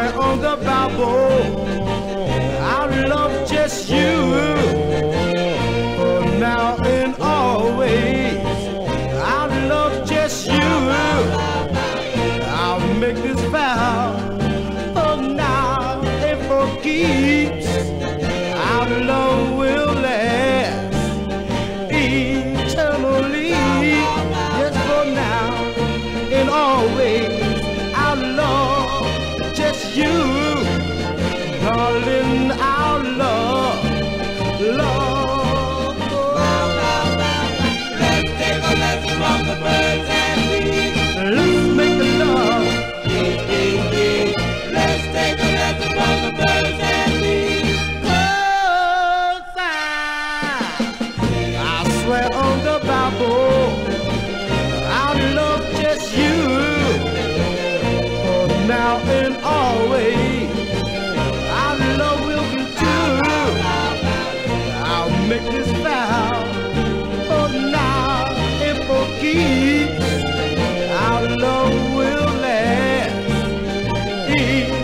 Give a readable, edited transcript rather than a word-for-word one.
swear on the Bible, I'll love just you, for now and always. I'll love just you. I'll make this vow for now and for keeps. Our love will last eternally. Yes, for now and always. Our love, just you, darling. Our love, love. Let's take a lesson from the birds and bees. Let's make the love. Let's take a lesson from the birds and bees. I swear on the Bible, I'll love just you, for now and always. Our love will be true. I'll make this vow for now and for keeps. Our love will last